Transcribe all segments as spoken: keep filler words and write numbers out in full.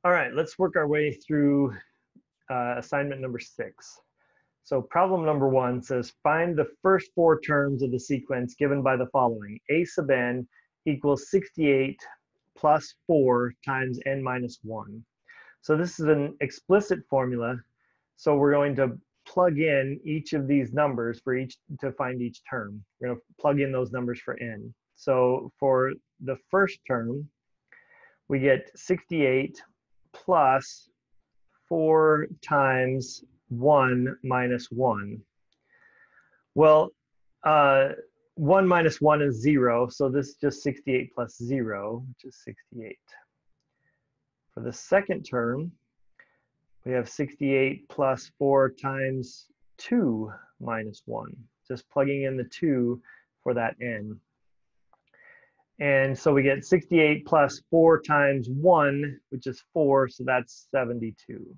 All right, let's work our way through uh, assignment number six. So problem number one says, find the first four terms of the sequence given by the following. A sub n equals sixty-eight plus four times n minus one. So this is an explicit formula. So we're going to plug in each of these numbers for each to find each term. We're going to plug in those numbers for n. So for the first term, we get sixty-eight plus four times one minus one. Well, uh, one minus one is zero, so this is just sixty-eight plus zero, which is sixty-eight. For the second term, we have sixty-eight plus four times two minus one, just plugging in the two for that n. And so we get sixty-eight plus four times one, which is four, so that's seventy-two.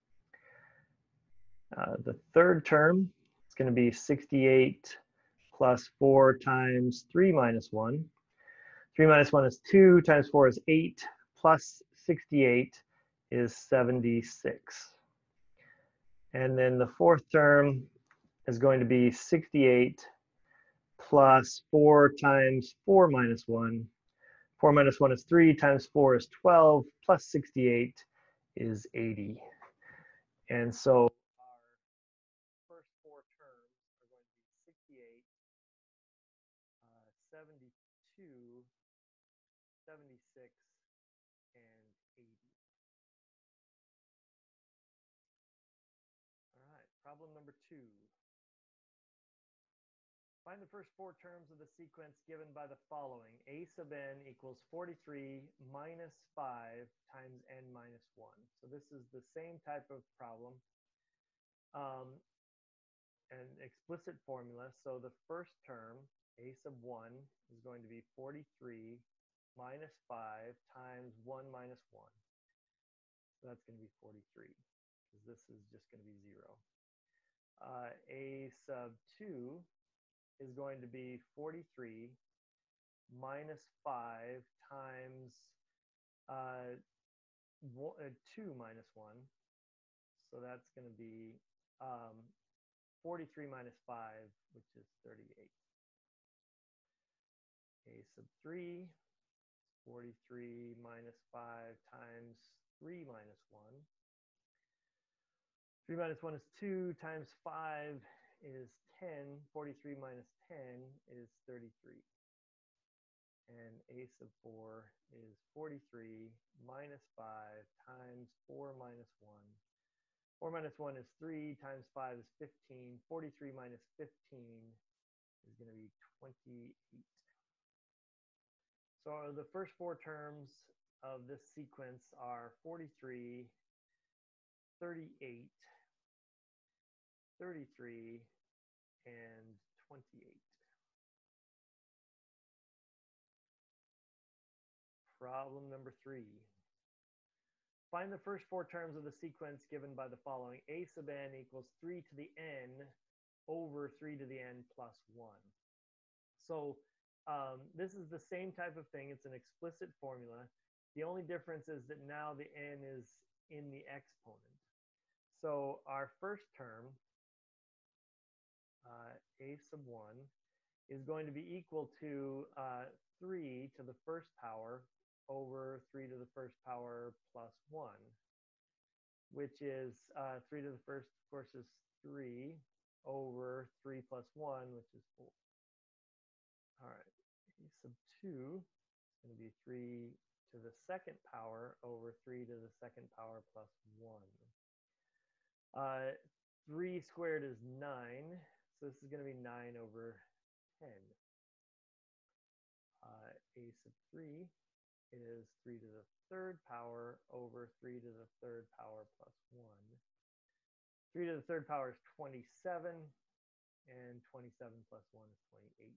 Uh, the third term is going to be sixty-eight plus four times three minus one. three minus one is two, times four is eight, plus sixty-eight is seventy-six. And then the fourth term is going to be sixty-eight plus four times four minus one. four minus one is three, times four is twelve, plus sixty-eight is eighty. And so first four terms are going to be sixty-eight, uh, seventy-two, seventy-six, and eighty. All right, problem number two. Find the first four terms of the sequence given by the following. A sub n equals forty-three minus five times n minus one. So this is the same type of problem. Um, an explicit formula. So the first term, a sub one, is going to be forty-three minus five times one minus one. So that's going to be forty-three, because this is just going to be zero. Uh, a sub two is going to be forty-three minus five times uh, two minus one. So that's going to be um, forty-three minus five, which is thirty-eight. A sub three is forty-three minus five times three minus one. three minus one is two, times five is ten. forty-three minus ten is thirty-three. And a sub four is forty-three minus five times four minus one. four minus one is three, times five is fifteen. forty-three minus fifteen is going to be twenty-eight. So the first four terms of this sequence are forty-three, thirty-eight, thirty-three, and twenty-eight. Problem number three. Find the first four terms of the sequence given by the following. A sub n equals three to the n over three to the n plus one. So um, this is the same type of thing. It's an explicit formula. The only difference is that now the n is in the exponent. So our first term, uh, a sub one, is going to be equal to uh, three to the first power over three to the first power plus one, which is uh, three to the first, of course, is three over three plus one, which is four. All right, a sub two is going to be three to the second power over three to the second power plus one. Uh, three squared is nine, so this is going to be nine over ten. Uh, a sub three is three to the third power over three to the third power plus one. three to the third power is twenty-seven, and twenty-seven plus one is twenty-eight.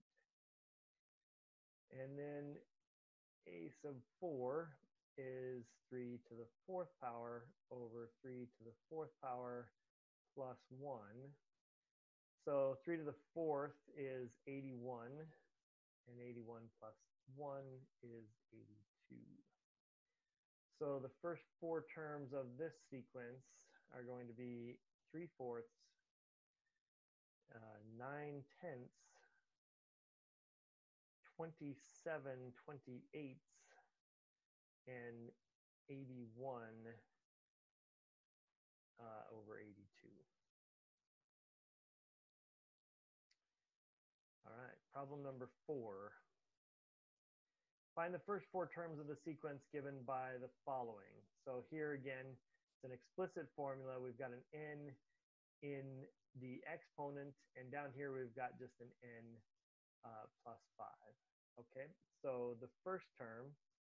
And then a sub four is three to the fourth power over three to the fourth power plus one. So three to the fourth is eighty-one, and eighty-one plus one is eighty-two. So the first four terms of this sequence are going to be three fourths, uh, nine tenths, twenty-seven twenty-eighths, and eighty-one uh, over eighty-two. All right, problem number four. Find the first four terms of the sequence given by the following. So here again, it's an explicit formula. We've got an n in the exponent, and down here we've got just an n uh, plus five. Okay, so the first term,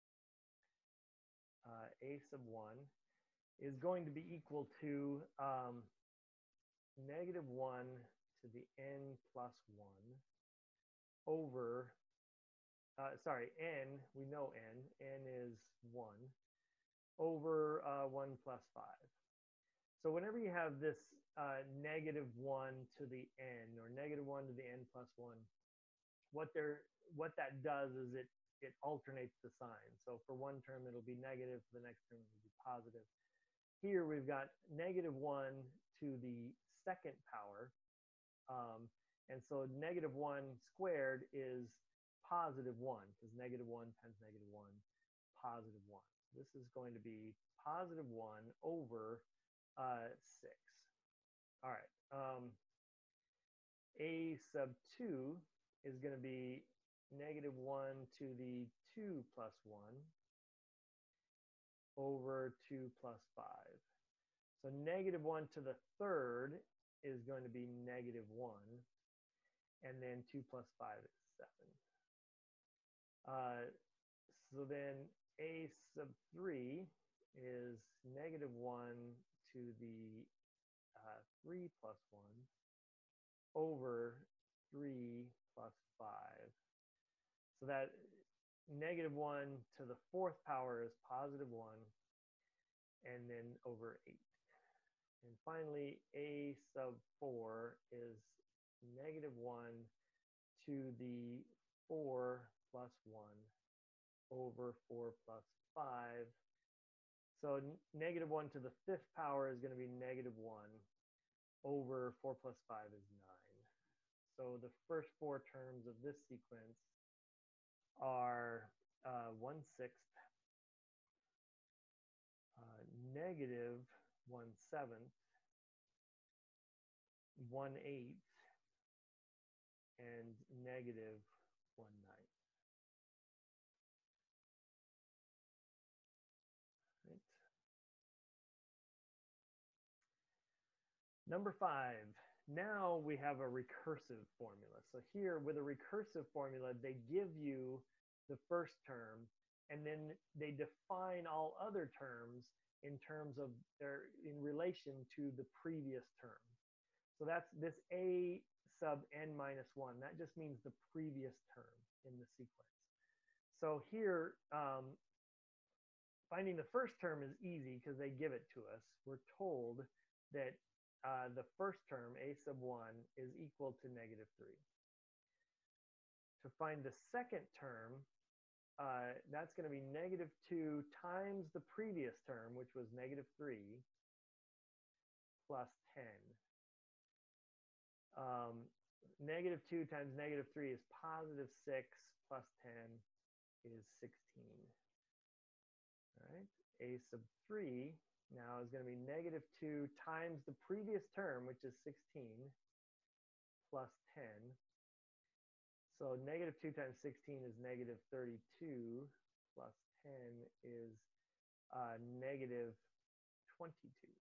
uh, a sub one, is going to be equal to um, negative one to the n plus one over, uh, sorry, n, we know n, n is one, over uh, one plus five. So whenever you have this uh, negative one to the n, or negative one to the n plus one, what, there, what that does is it, it alternates the sign. So for one term, it'll be negative, for the next term, it'll be positive. Here we've got negative one to the second power. Um, and so negative one squared is positive one, because negative one times negative one, positive one. This is going to be positive one over uh, six. All right. Um, a sub two is going to be negative one to the two plus one over two plus five. So negative one to the third is going to be negative one, and then two plus five is seven. Uh, so then a sub three is negative one to the uh, three plus one over three plus five. So that negative one to the fourth power is positive one, and then over eight. And finally, a sub four is negative one to the four plus one over four plus five. So negative one to the fifth power is going to be negative one over four plus five is nine. So the first four terms of this sequence are uh, one sixth, uh, negative one seventh, one eighth, and negative one ninth. Right. Number five, now we have a recursive formula. So here with a recursive formula, they give you the first term, and then they define all other terms in terms of their, in relation to the previous term. So that's this a sub n minus one. That just means the previous term in the sequence. So here, um, finding the first term is easy because they give it to us. We're told that uh, the first term, a sub one, is equal to negative three. To find the second term, uh, that's going to be negative two times the previous term, which was negative three, plus ten. Um, negative two times negative three is positive six, plus ten is sixteen. All right, a sub three now is going to be negative two times the previous term, which is sixteen, plus ten. So negative two times sixteen is negative thirty-two, plus ten is uh, negative twenty-two.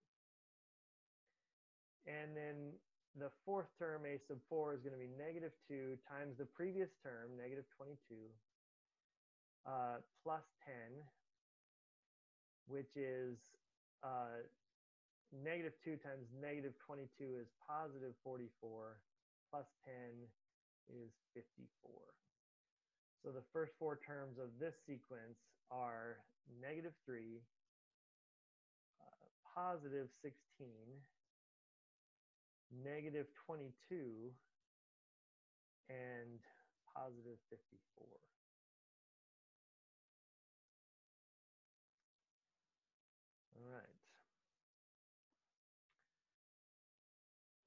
And then the fourth term, a sub four, is going to be negative two times the previous term, negative twenty-two, uh, plus ten, which is uh, negative two times negative twenty-two is positive forty-four, plus ten is fifty-four. So the first four terms of this sequence are negative three, uh, positive sixteen, negative twenty-two, and positive fifty-four.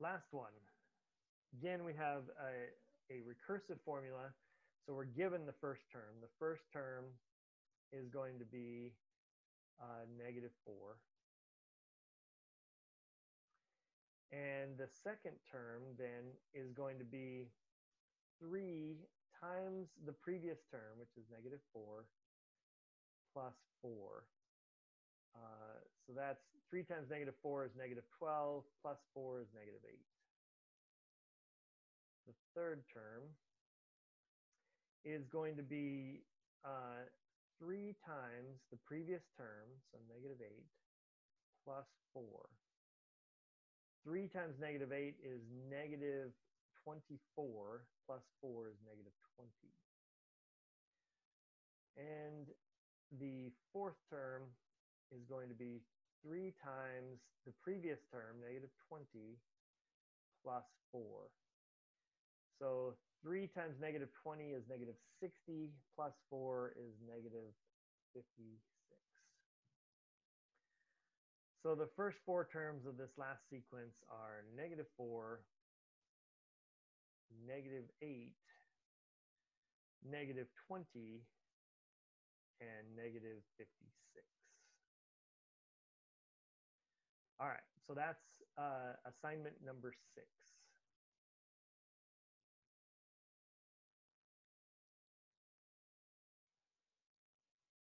Last one. Again, we have a, a recursive formula. So we're given the first term. The first term is going to be uh, negative four. And the second term then is going to be three times the previous term, which is negative four, plus four. Uh, so that's three times negative four is negative twelve, plus four is negative eight. The third term is going to be uh, three times the previous term, so negative eight, plus four. three times negative eight is negative twenty-four, plus four is negative twenty. And the fourth term is going to be three times the previous term, negative twenty, plus four. So three times negative twenty is negative sixty, plus four is negative fifty-six. So the first four terms of this last sequence are negative four, negative eight, negative twenty, and negative fifty-six. All right, so that's uh, assignment number six.